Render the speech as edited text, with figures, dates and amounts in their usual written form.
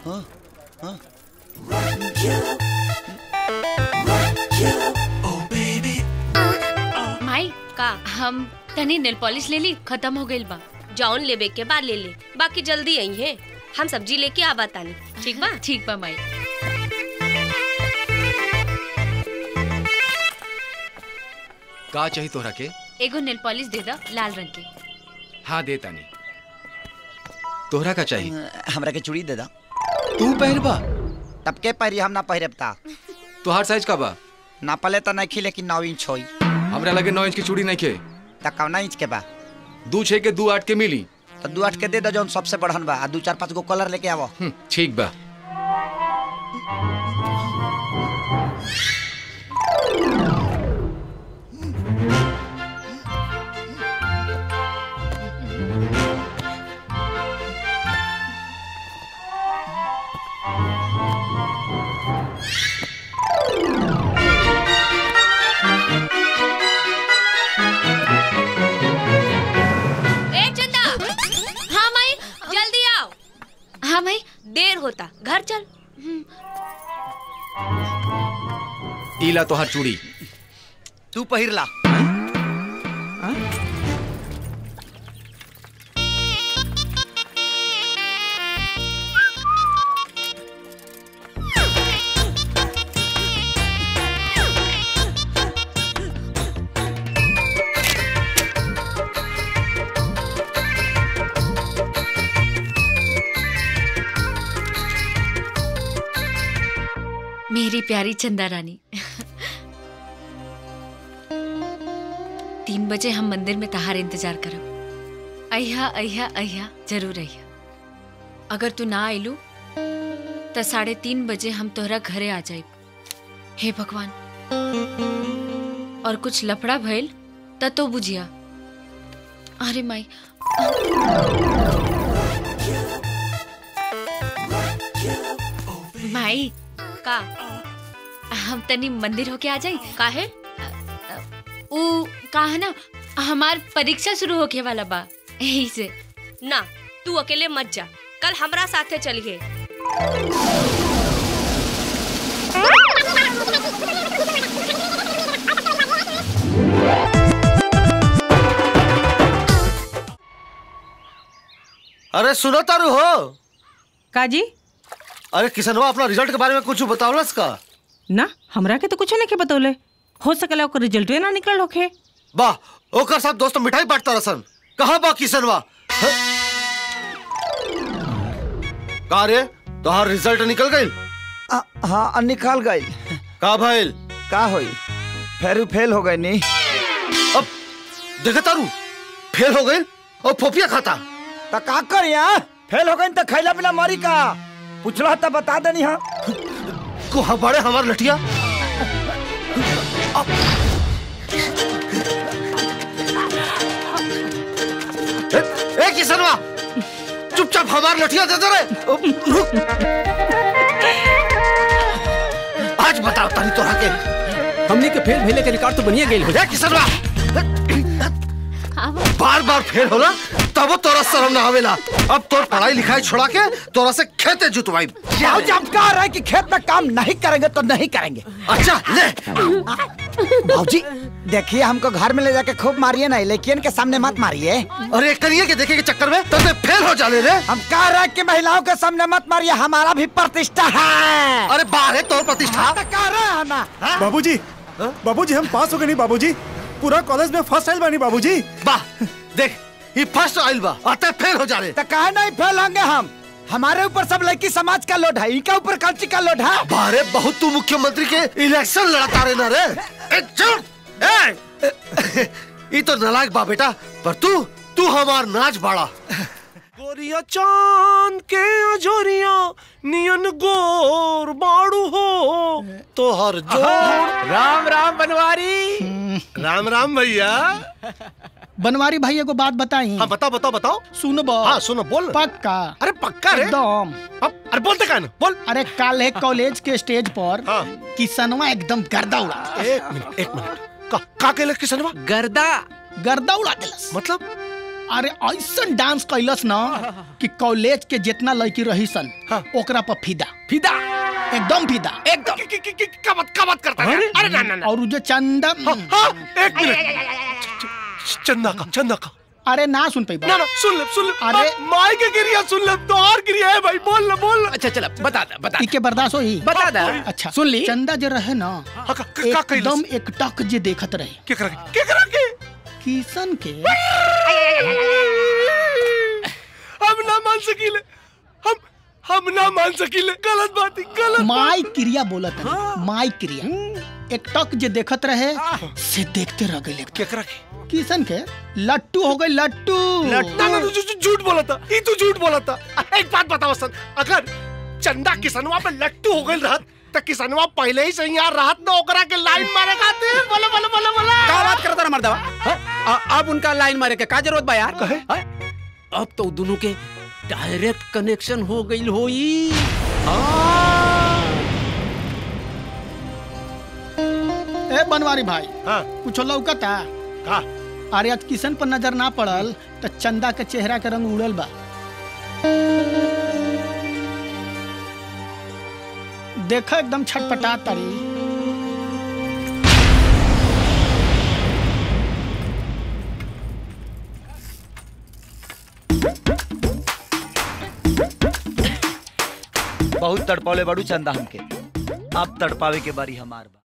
माई का हम तनी नेल पॉलिश ले ली, खत्म हो गई बा। जौन लेबे के बाद ले ले, बाकी जल्दी आई है। हम सब्जी लेके आ बतानी। ठीक बा? ठीक बा माई। का चाहिए तोहरा के? एगो नेल पॉलिश दे दा लाल रंग के। हाँ दे तानी। तोहरा का चाहिए? हमरा के चूड़ी दे दा। तू पहनबा? तब के पहरी हम ना पहरबता। तोहार साइज का बा? ना पले तो नहीं खी लेकिन 9 इंच होई। हमरा लगे 9 इंच की चूड़ी नहीं खे। त कौना इंच के बा? 2 6 के 2 8 के मिली। तो 2 8 के दे दो जौन सबसे बढ़न बा। 2 4 5 गो कलर लेके आवो। ठीक बा। हाँ भाई, देर होता, घर चल। इला तोहार चूड़ी। तू पहिर ला। मेरी प्यारी चंदा रानी, 3 बजे हम मंदिर में तहार इंतजार करब। अहिया अहिया अहिया जरूर अहिया। अगर तू ना आइलू तो 3:30 बजे हम तोहरा घरे आ जाइब। हे भगवान, और कुछ लफड़ा भइल तो बुझिया। अरे माई, माई का हम तनी मंदिर होके आ जाई। काहे? ऊ कहा ना, हमार परीक्षा शुरू होके वाला बा, यही से। ना, तू अकेले मत जा, कल हमरा साथे चलिए। अरे सुनो तारू हो काजी? अरे किसनवा अपना रिजल्ट के बारे में कुछ बतावलस का? ना, हमरा के तो कुछ नहीं के बतौले। हो सकला ओकर रिजल्ट ना निकल होखे। वाह, ओकर साथ दोस्त मिठाई बांटता रसन। कहां बा किसनवा? का रे, तोहार रिजल्ट निकल गइल? हाँ निकल गइल। का भइल? का होई? फेल हो गए नी। अब देखे तारू, फेल हो गइल और फोफिया खाता। तो का कर यार? फेल हो गए तो खैला बिना मरी का? पूछला तो बता देनी। हाँ को हमारे हमार लठिया। ए किसनवा, चुपचाप हमार लठिया दे दे रे। आज बताओ तानी तोरा के हमने के फेल भेले के रिकॉर्ड तो बनिया गेल हो। ए किसनवा, बार बार फेल होला तब तोरा शर्म ना आवेला। अब तोर पढ़ाई लिखाई छोड़ा के तोरा से खेते जुतवाई। जब कह रहा है कि खेत में काम नहीं करेंगे तो नहीं करेंगे। अच्छा ले। भाऊजी देखिए, हमको घर में ले जाके खूब मारिए ना, लेकिन के सामने मत मारिए। अरे करिए के देखे के चक्कर में तो फेल हो जाले रे। हम कह रहे हैं कि महिलाओं के सामने मत मारिए, हमारा भी प्रतिष्ठा है। अरे बाहर है तोर प्रतिष्ठा। कह रहे हैं ना बाबूजी। बाबूजी हम पास हो गए नहीं बाबूजी, पूरा कॉलेज में फर्स्ट आइल बानी बाबूजी। वाह, देख ये फर्स्ट आइल बा, आते फेल हो जा रहे। तो कहे नहीं फेल होंगे हम? हमारे ऊपर सब लड़की समाज का लोड है, इनका ऊपर कल्ची का लोड है। बारे बहुत तू मुख्यमंत्री के इलेक्शन लड़ता रहे ना रे। ये तो नालायक बा बेटा, पर तू हमार नाच बाड़ा। गोरिया चांद के अजोरिया नियन गोर बाड़ू हो तो हर जोड़। राम राम बनवारी। राम राम भैया। बनवारी भाई एगो बात बताई। हाँ बताओ बताओ बताओ। सुनबो? हाँ सुनो, बोल। पक्का? अरे पक्का रे एकदम। अरे बोलते का ना, बोल। अरे कल एक कॉलेज के स्टेज पर किसनवा एकदम गर्दा उड़ा। एक मिनट का कहले किसनवा? गर्दा उड़ा दिलस। मतलब अरे ऐसा डांस कैलस ना कि कॉलेज के जितना लड़की रही सन ओकरा पर फिदा फिदा एकदम फिदा एकदम का बात करता है? अरे ना ना ना। और जो चंदा एक मिनट, चंदा का अरे ना सुन पाई ना सुन ले अरे माई के गिरिया सुन ले तो और गिरिया है भाई, बोल ना। अच्छा चला बता इके बर्दाश्त होई बता दा। अच्छा सुन ली। चंदा जो रहे ना एकदम एक टक जे देखत रहे क्या करा के किशन के हम ना मान सकीले, हम ना मान सकीले, गलत बात है, गलत। माई क्रिया बोलत है माई क्रिया एक टक जे देखत रहे से देखते रह गए क्या करा के किशन के लट्टू हो गए लट्टू ना तू झूठ बोला था, ये तू झूठ बोला था। एक बात बता वसंत, अगर चंदा किसनवा पे लट्टू हो गई रहत तो किसनवा पहले ही सही यार रहत ना ओकरा के लाइन मारे खाते। बोला का बात करता मर्दवा? अब उनका लाइन मारे के का जरूरत बा यार? अब तो दोनों के डायरेक्ट कनेक्शन हो गई होई। ए बनवारी भाई कुछ लौकता का? अरे आज किशन पर नजर ना पड़ल तो चंदा के चेहरा के रंग उड़ल बा। देखो एकदम छटपटा तारी। बहुत तड़पौले बड़ू चंदा हमके, अब तड़पावे के बारी हमार बा।